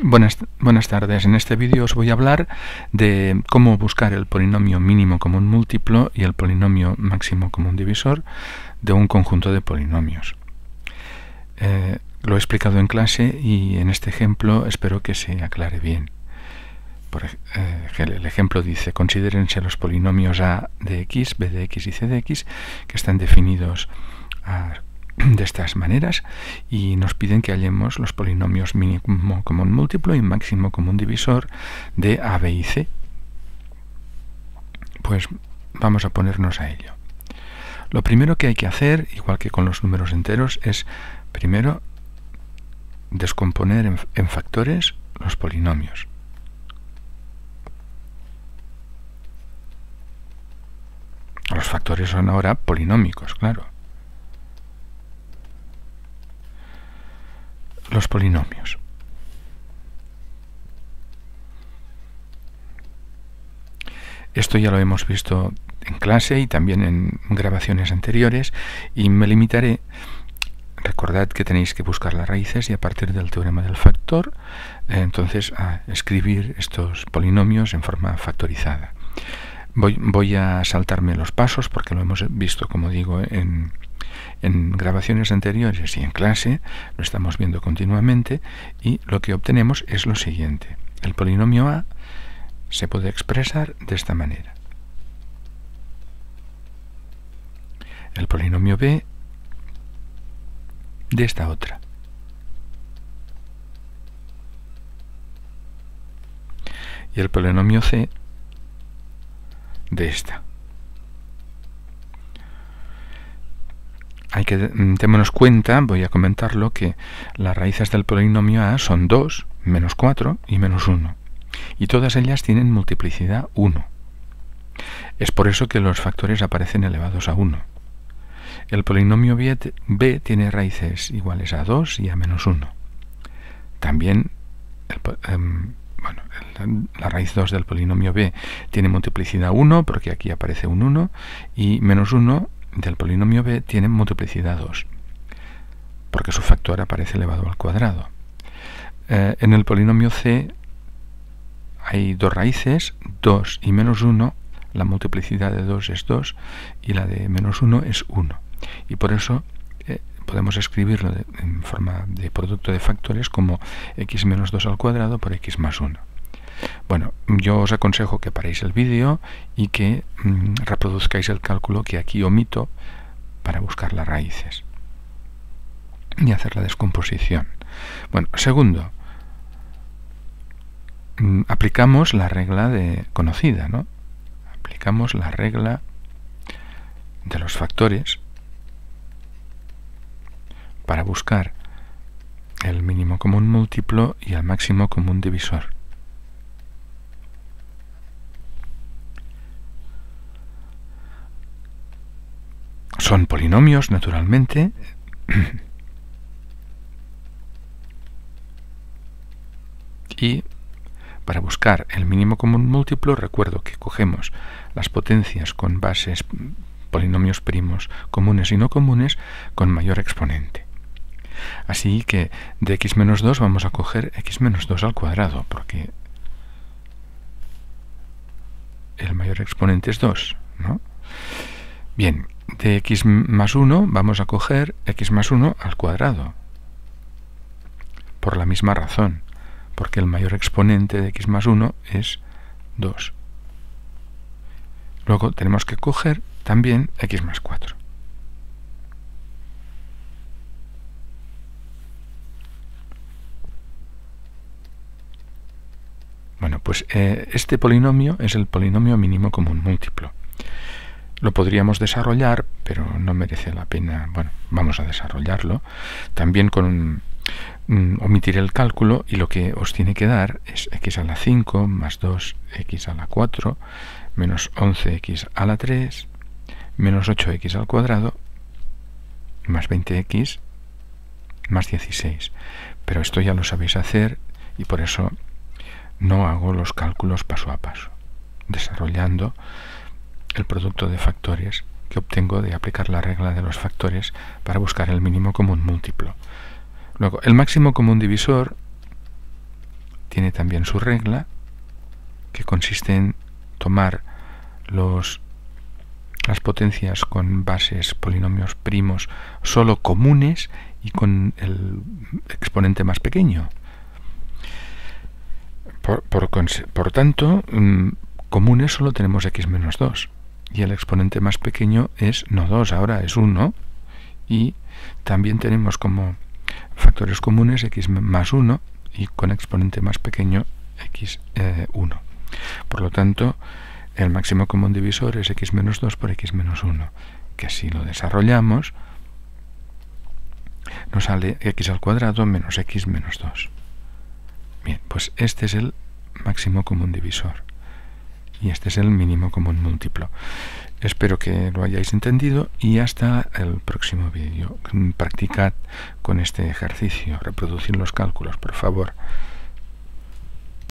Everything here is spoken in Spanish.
Buenas tardes. En este vídeo os voy a hablar de cómo buscar el polinomio mínimo común múltiplo y el polinomio máximo común divisor de un conjunto de polinomios. Lo he explicado en clase y en este ejemplo espero que se aclare bien. El ejemplo dice: considérense los polinomios a de x, b de x y c de x, que están definidos de estas maneras, y nos piden que hallemos los polinomios mínimo común múltiplo y máximo común divisor de a, b y c. Pues vamos a ponernos a ello. Lo primero que hay que hacer, igual que con los números enteros, es primero descomponer en factores los polinomios. Los factores son ahora polinómicos, claro. Los polinomios. Esto ya lo hemos visto en clase y también en grabaciones anteriores, y me limitaré. Recordad que tenéis que buscar las raíces y a partir del teorema del factor, entonces a escribir estos polinomios en forma factorizada. Voy a saltarme los pasos porque lo hemos visto, como digo, en grabaciones anteriores y en clase, lo estamos viendo continuamente, y lo que obtenemos es lo siguiente. El polinomio a se puede expresar de esta manera. El polinomio b de esta otra. Y el polinomio c de esta. Hay que démonos cuenta, voy a comentarlo, que las raíces del polinomio a son 2, menos 4 y menos 1. Y todas ellas tienen multiplicidad 1. Es por eso que los factores aparecen elevados a 1. El polinomio b tiene raíces iguales a 2 y a menos 1. También la raíz 2 del polinomio b tiene multiplicidad 1, porque aquí aparece un 1, y menos 1 del polinomio b tiene multiplicidad 2, porque su factor aparece elevado al cuadrado. En el polinomio c hay dos raíces, 2 y menos 1, la multiplicidad de 2 es 2 y la de menos 1 es 1. Y por eso podemos escribirlo en forma de producto de factores como x menos 2 al cuadrado por x más 1. Bueno, yo os aconsejo que paréis el vídeo y que reproduzcáis el cálculo que aquí omito para buscar las raíces y hacer la descomposición. Bueno, segundo, aplicamos la regla conocida, ¿no? Aplicamos la regla de los factores para buscar el mínimo común múltiplo y el máximo común divisor. Son polinomios, naturalmente, y para buscar el mínimo común múltiplo, recuerdo que cogemos las potencias con bases polinomios primos comunes y no comunes con mayor exponente. Así que de x menos 2 vamos a coger x menos 2 al cuadrado, porque el mayor exponente es 2, ¿no? Bien, de x más 1 vamos a coger x más 1 al cuadrado, por la misma razón, porque el mayor exponente de x más 1 es 2. Luego tenemos que coger también x más 4. Bueno, pues este polinomio es el polinomio mínimo común múltiplo. Lo podríamos desarrollar, pero no merece la pena. Bueno, vamos a desarrollarlo. También con omitir el cálculo, y lo que os tiene que dar es x a la 5 más 2x a la 4 menos 11x a la 3 menos 8x al cuadrado más 20x más 16. Pero esto ya lo sabéis hacer y por eso no hago los cálculos paso a paso, desarrollando el producto de factores que obtengo de aplicar la regla de los factores para buscar el mínimo común múltiplo. Luego, el máximo común divisor tiene también su regla, que consiste en tomar las potencias con bases polinomios primos solo comunes y con el exponente más pequeño. Por tanto, comunes solo tenemos x menos 2 y el exponente más pequeño es no 2, ahora es 1, y también tenemos como factores comunes x más 1 y con exponente más pequeño x 1. Por lo tanto, el máximo común divisor es x menos 2 por x menos 1, que si lo desarrollamos nos sale x al cuadrado menos x menos 2. Bien, pues este es el máximo común divisor y este es el mínimo común múltiplo. Espero que lo hayáis entendido y hasta el próximo vídeo. Practicad con este ejercicio, reproducir los cálculos, por favor.